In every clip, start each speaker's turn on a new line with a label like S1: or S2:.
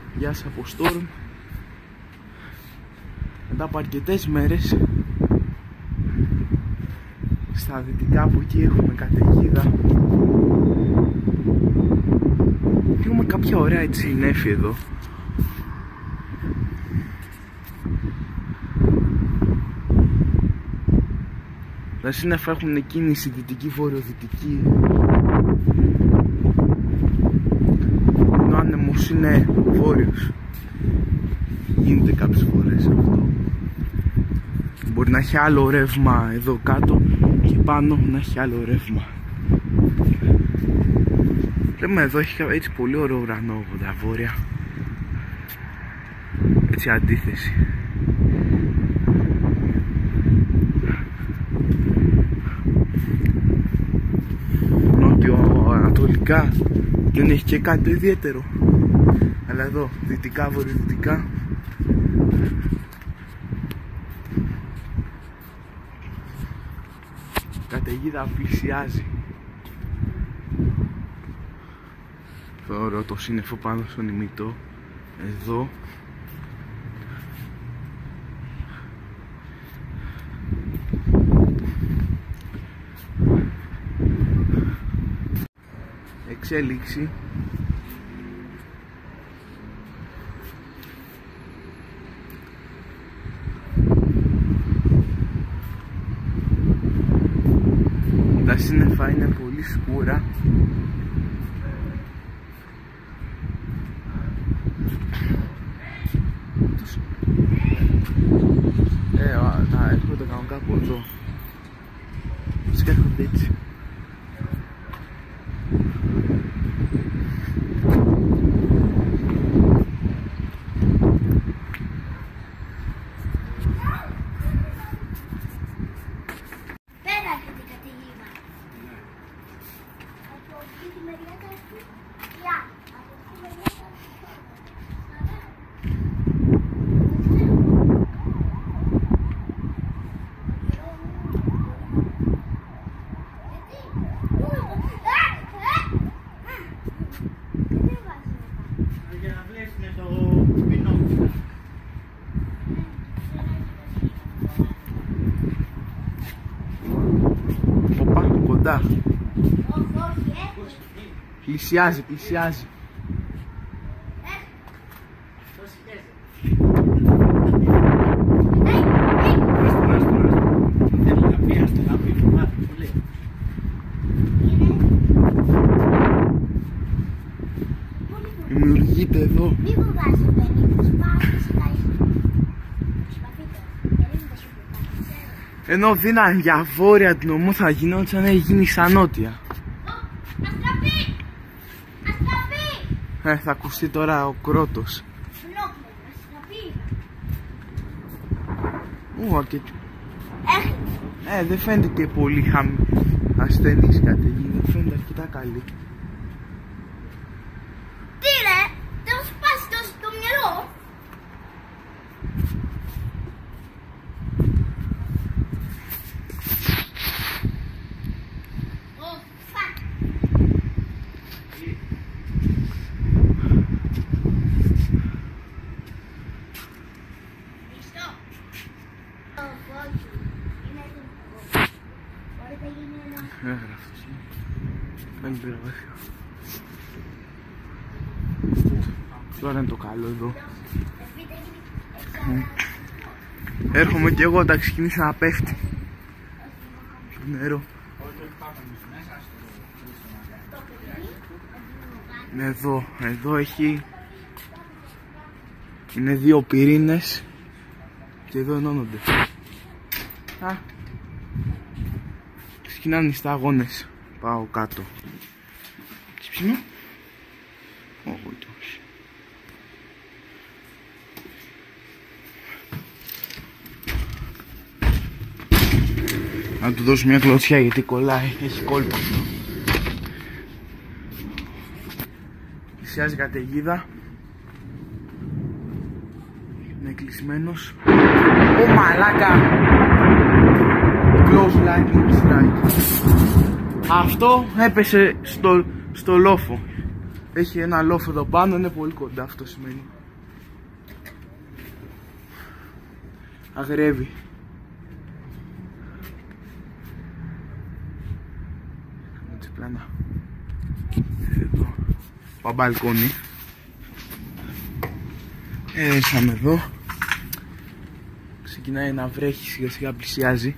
S1: Γεια σας από Στόρμ. Μετά από αρκετές μέρες στα δυτικά, από εκεί έχουμε καταιγίδα. Έχουμε κάποια ωραία έτσι νέφη εδώ. Τα σύννεφα έχουν κίνηση δυτική-βορειοδυτική. Ενώ ο άνεμος είναι βόρειος. Γίνεται κάποιες φορές αυτό. Μπορεί να έχει άλλο ρεύμα εδώ κάτω και πάνω να έχει άλλο ρεύμα. Λέμε εδώ έχει έτσι πολύ ωραίο ουρανό από τα βόρεια. Έτσι αντίθεση. Νότιο-ανατολικά δεν έχει και κάτι το ιδιαίτερο. Αλλά εδώ δυτικά, βορειοδυτικά καταιγίδα πλησιάζει. Θεωρώ το σύννεφο πάνω στον ημιτό. Εδώ εξέλιξη. Τα σύννεφα είναι πολύ σκούρα. Έρχονται κανονικά από εδώ. Τους έρχονται έτσι. Οπα, κοντά. Πλησιάζει, πλησιάζει. Δημιουργείται εδώ. Ενώ δίναν για βόρεια την νομού θα γινόταν σαν να γίνει σαν νότια. Θα ακουστεί τώρα ο κρότος. Δεν φαίνεται και πολύ ασθενής καταιγίδα, φαίνεται αρκετά καλή.
S2: Τι ρε, δεν μου σπάσει τόσο το μυαλό.
S1: Τώρα είναι το καλό εδώ. Έρχομαι και εγώ όταν ξεκινήσει να πέφτει το νερό. Εδώ έχει. Είναι δύο πυρήνες και εδώ ενώνονται. Ξεκινάνε οι σταγόνες. Πάω κάτω. Ξυψινό. Όχι. Να του δώσω μια κλωτσιά γιατί κολλάει, έχει κόλπο. Πλησιάζει καταιγίδα. Είναι κλεισμένος. Ω μαλάκα! Close lightning strike. Αυτό έπεσε στο λόφο. Έχει ένα λόφο εδώ πάνω, είναι πολύ κοντά, αυτό σημαίνει. Αγρεύει. Έτσι πλάνα. Εδώ. Πάω μπαλκόνι. Έρχαμε εδώ. Ξεκινάει να βρέχει, σιγά σιγά πλησιάζει.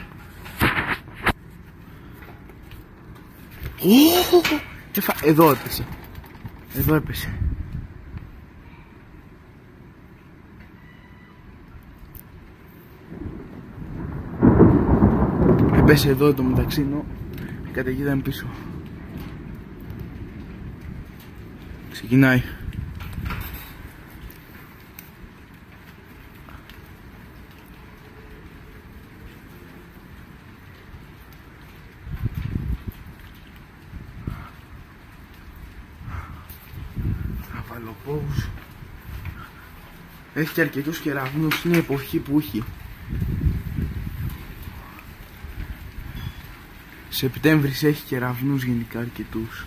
S1: Εδώ έπεσε. Εδώ έπεσε. Έπεσε εδώ το μεταξύ, ενώ η καταιγίδα είναι πίσω. Ξεκινάει. Αβαλοπόους. Έχει και αρκετούς κεραυνούς, είναι η εποχή που έχει. Σεπτέμβρης έχει κεραυνούς γενικά αρκετούς.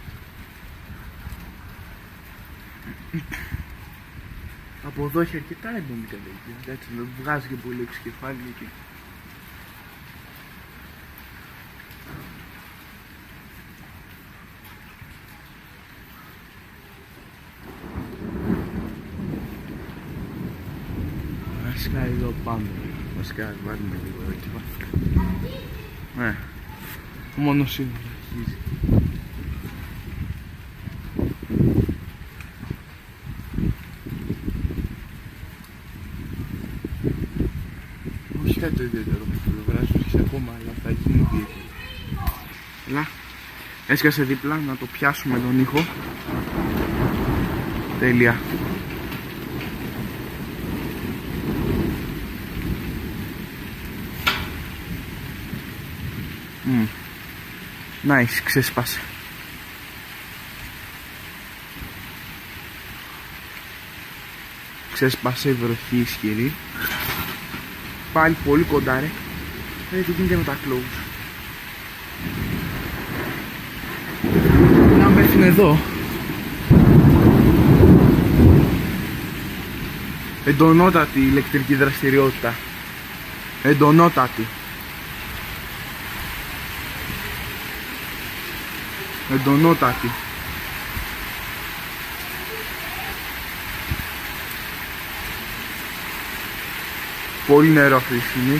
S1: Από εδώ έχει αρκετά έντονη καταιγίδα. Εντάξει, δεν βγάζει και πολύ εξκεφάλι εκεί. Βασικά εδώ πάμε. Βασικά βάλουμε λίγο εδώ και πάμε. Ναι. Μόνο σίγουρα αρχίζει. Όχι κάτι το ιδιαίτερο με το βράζω ακόμα, αλλά θα γίνει ιδιαίτερο. Έλα, έσκασε δίπλα να το πιάσουμε τον ήχο. Τέλεια. Nice, ξέσπασε. Ξέσπασε η βροχή ισχυρή. Πάλι πολύ κοντά ρε. Τι γίνεται με τα close. Να πέφτουν εδώ. Εντονότατη ηλεκτρική δραστηριότητα. Εντονότατη. Εντονότατη. Πολύ νερό αυτή τη στιγμή.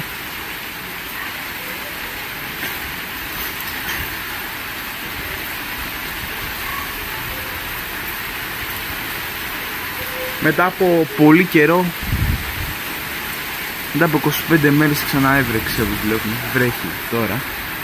S1: Μετά από πολύ καιρό, μετά από 25 μέρες ξανά έβρεξε όπως βλέπουμε. Βρέχει τώρα.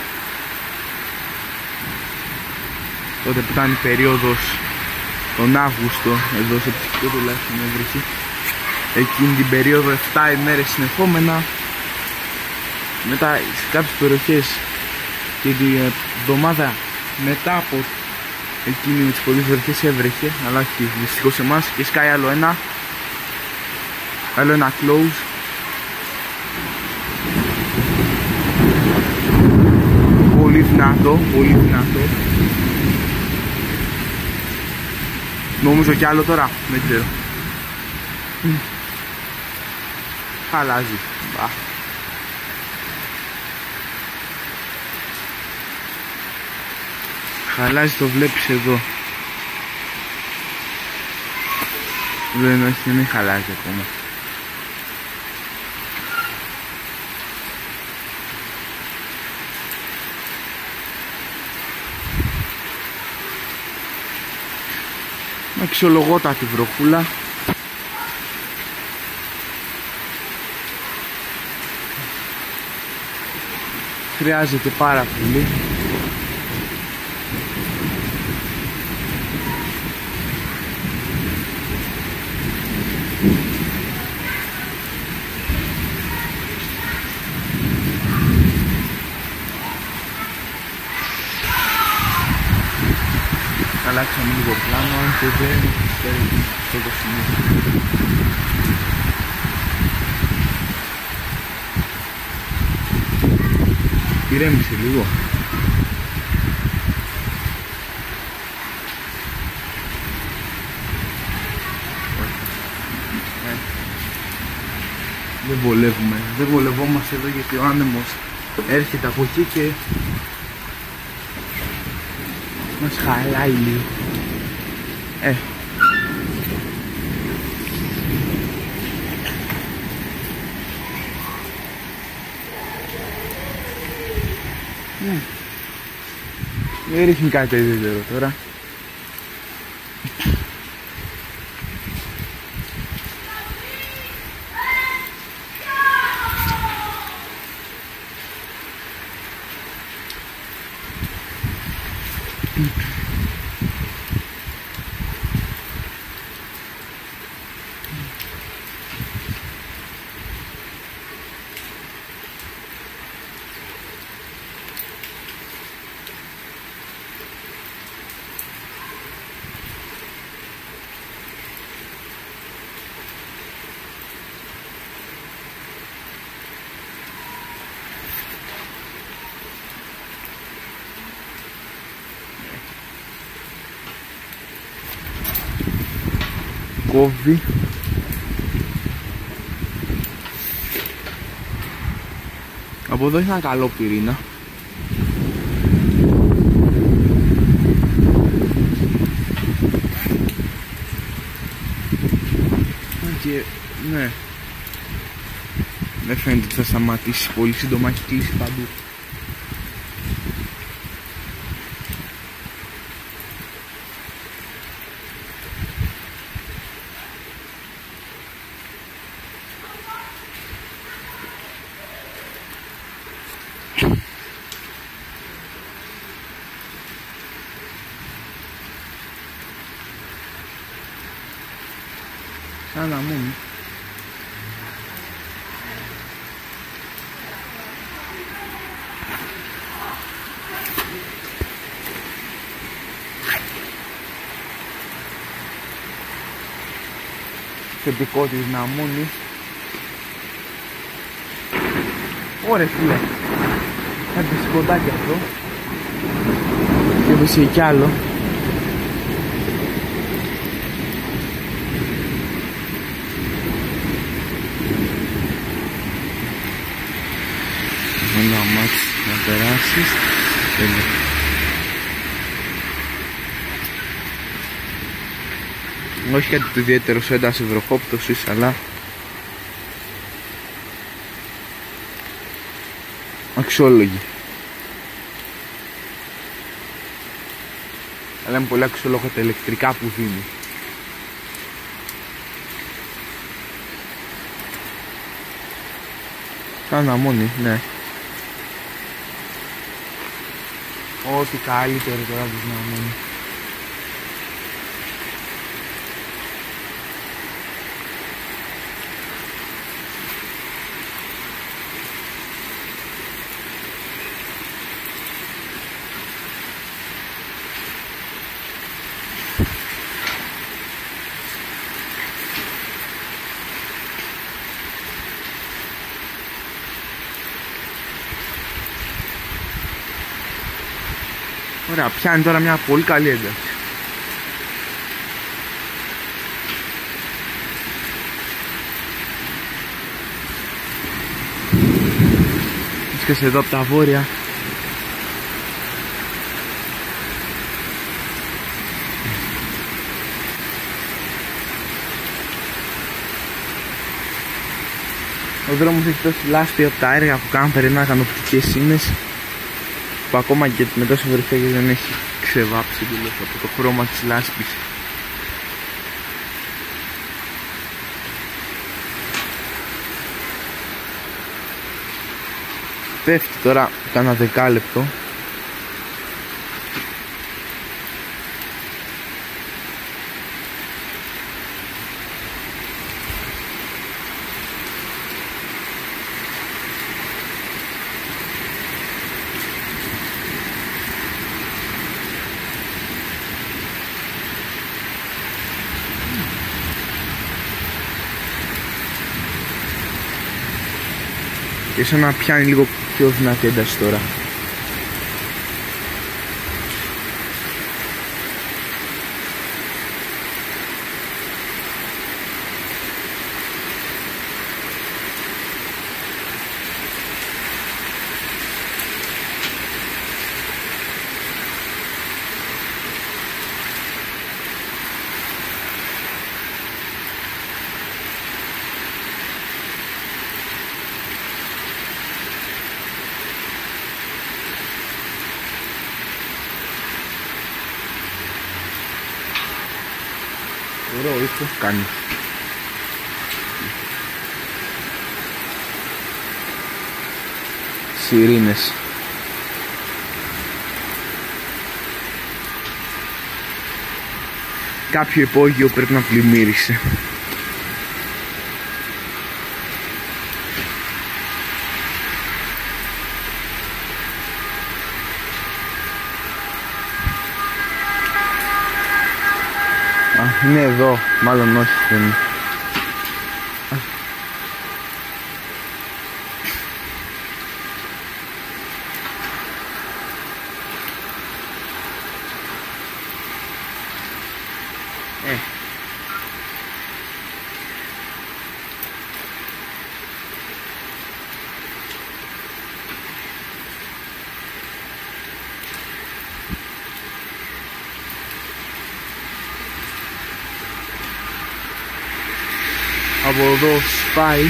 S1: Τότε που ήταν η περίοδος τον Αύγουστο, εδώ σε ψυχικό τουλάχιστον έβρεχε. Εκείνη την περίοδο 7 ημέρες συνεχόμενα. Μετά σε κάποιες περιοχές και την εβδομάδα μετά από εκείνη με τις πολλές βροχές έβρεχε, αλλά όχι δυστυχώς εμάς. Και σκάει άλλο ένα close. Πολύ δυνατό, πολύ δυνατό. Νομίζω κι άλλο τώρα, δεν ξέρω. Χαλάζει. Χαλάζει, το βλέπεις εδώ. Δεν χαλάζει ακόμα. Αξιολογότατη βροχούλα. Χρειάζεται πάρα πολύ. Αλλάξαμε λίγο πλάνο, αν και δεν ξέρει αυτό το σημείο. Ηρέμησε λίγο. Δεν βολευόμαστε εδώ γιατί ο άνεμος έρχεται από εκεί και μας χαλάει λίγο. Δεν ρίχνει κάτι ιδιαίτερο τώρα. Κόβει. Από εδώ έχει ένα καλό πυρήνα. Και ναι, δεν φαίνεται ότι θα σταματήσει πολύ σύντομα, έχει κλείσει παντού. Σαν να μου. Θετικό της Ναμούνης. Ωραία φίλε. Έπεσε κοντάκι αυτό. Και έπεσε κι άλλο. Ένα μάτι να περάσεις. Τέλεια. Όχι κάτι το ιδιαίτερο σε ένταση βροχόπτωσης, αλλά αξιόλογη. Αλλά είναι πολύ αξιόλογα τα ηλεκτρικά που δίνει. Σαν αμμόνι, ναι. Ό,τι καλύτερο τώρα της Ναμούνι. Ωραία, πιάνει τώρα μια πολύ καλή ένταση. Βρίσκεσαι εδώ από τα βόρεια. Ο δρόμος έχει τόση λάσπη από τα έργα που κάνουν, περνάνε οπτικές σύνες, που ακόμα και με τόσο βροχές δεν έχει ξεβάψει τελείως από το χρώμα της λάσπης. Πέφτει τώρα κάνα δεκάλεπτο. Και σαν να πιάνει λίγο πιο δυνατή ένταση τώρα. ωραίο ήχο κάνει. Σιρήνες. Κάποιο υπόγειο πρέπει να πλημμύρισε. Α, είναι εδώ, μάλλον όχι, δεν είναι. Από εδώ σπάει.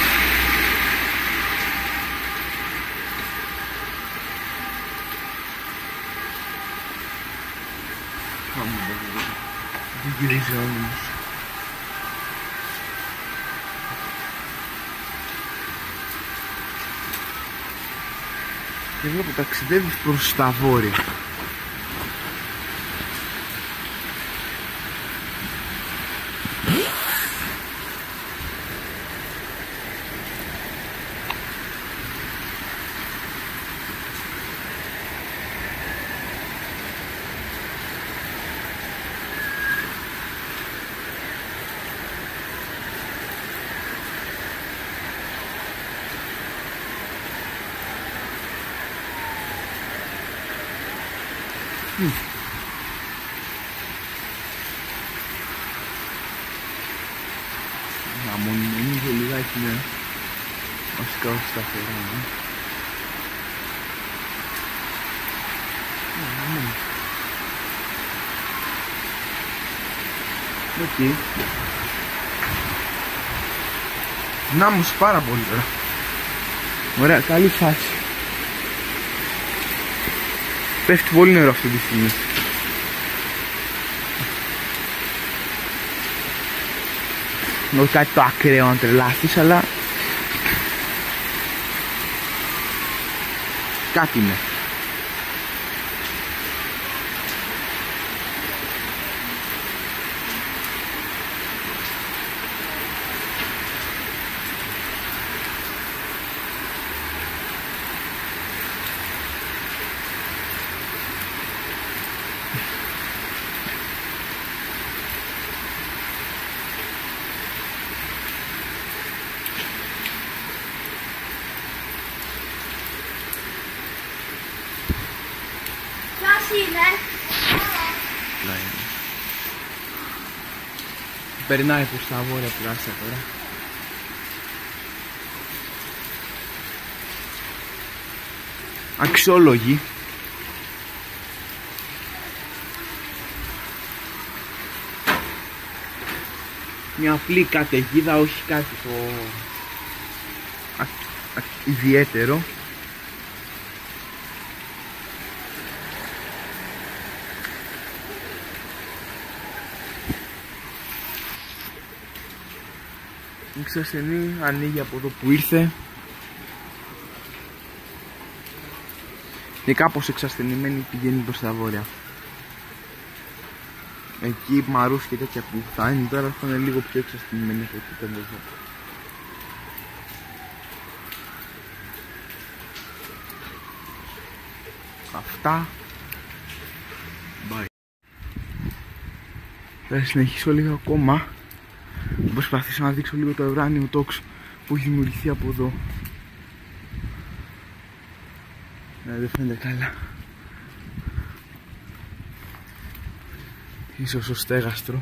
S1: Δεν γυρίζει όμως. Και βλέπω ταξιδεύεις προς τα βόρεια. Να μονιμονίζω λιγάκι, ναι. Βασικά όχι σταθερά, ναι. Οκ. Να μου πάρα πολύ τώρα. Ωραία, καλή φάση. Πέφτει πολύ νερό αυτή τη στιγμή. Όχι κάτι το ακραίο να τρελάθεις, αλλά κάτι είναι. Περνάει προς τα βόρεια πλάσια τώρα. Αξιόλογη. Μια απλή καταιγίδα, όχι κάτι το ιδιαίτερο. Η ξασθενή ανοίγει από εδώ που ήρθε και κάπως εξασθενημένη πηγαίνει προς τα βόρεια. Εκεί Μαρούς και τέτοια που θα είναι τώρα θα είναι λίγο πιο εξασθενημένη από ό,τι ήταν εδώ. Αυτά. Bye. Θα συνεχίσω λίγο ακόμα. Θα προσπαθήσω να δείξω λίγο το ουράνιο τόξο που έχει δημιουργηθεί από εδώ. Δεν φαίνεται καλά. Ίσως στο στέγαστρο.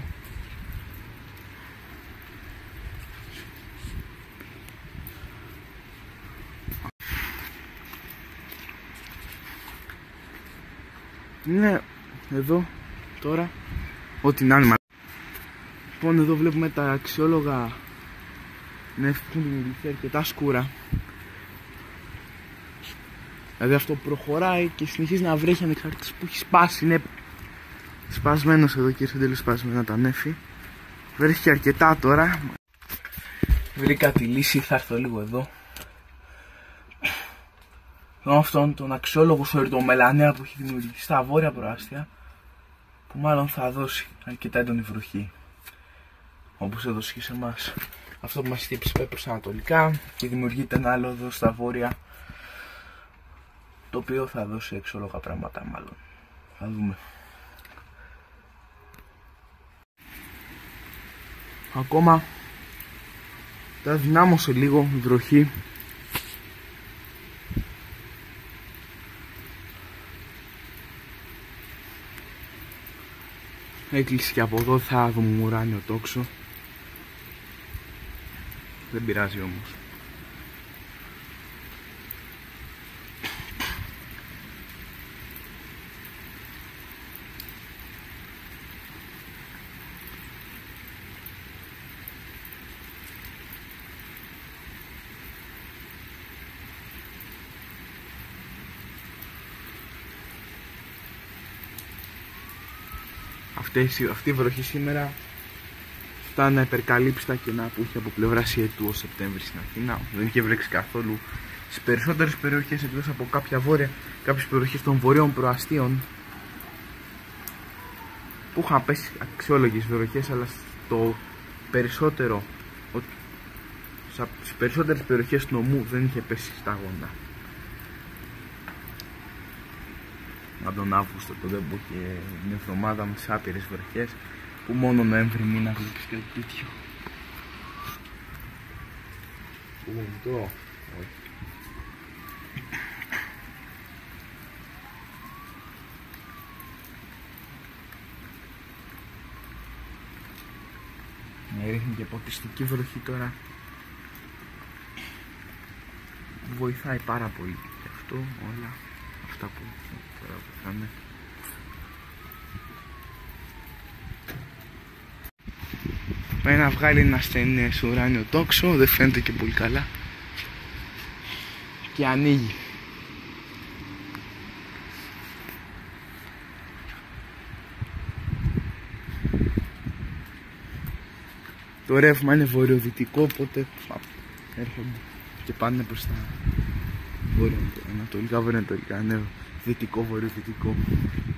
S1: Ναι, εδώ τώρα ό,τι να είναι. Λοιπόν, εδώ βλέπουμε τα αξιόλογα νεφ που έχουν δημιουργηθεί αρκετά σκούρα. Δηλαδή αυτό προχωράει και συνεχίζει να βρέχει ανεξαρτήτως που έχει σπάσει. Είναι σπασμένος εδώ και ήρθε τέλος σπασμένα τα νέφη. Βρέχει αρκετά τώρα. Βρήκα τη λύση, θα έρθω λίγο εδώ. Αυτόν τον αξιόλογο σωρητομελανέα που έχει δημιουργηθεί στα βόρεια προάστια, που μάλλον θα δώσει αρκετά έντονη βροχή, όπως έδωσε και σε εμάς. Αυτό που μας χτύπησε πάει προς ανατολικά και δημιουργείται ένα άλλο εδώ στα βόρεια, το οποίο θα δώσει αξιόλογα πράγματα μάλλον. Θα δούμε. Ακόμα τα δυνάμωσε λίγο η βροχή. Έκλεισε και από εδώ, θα δούμε ουράνιο τόξο. Δεν πειράζει όμως. Αυτή η βροχή σήμερα φτάνει να υπερκαλύψει τα κενά που είχε από πλευρά Ιετού ο Σεπτέμβρη στην Αθήνα. Δεν είχε βρέξει καθόλου στις περισσότερες περιοχές, εκτός από κάποιες περιοχές των βορείων προαστίων που είχαν πέσει αξιόλογες βροχές, αλλά στις περισσότερες περιοχές του νομού δεν είχε πέσει σταγόνα. Από τον Αύγουστο τότε που είχε μια εβδομάδα με τις άπειρες βροχές, που μόνο Νοέμβρη μήνα βλέπεις και τέτοιο. Ρίχνει και ποτιστική βροχή τώρα. Βοηθάει πάρα πολύ και αυτό, όλα αυτά που τώρα βοηθάνε. Πάει να βγάλει ένα στενές ουράνιο τόξο, δεν φαίνεται και πολύ καλά. Και ανοίγει. Το ρεύμα είναι βορειοδυτικό, οπότε έρχονται και πάνε προς τα βορειοανατολικά, βορειοανατολικά, ναι, δυτικό, βορειοδυτικό.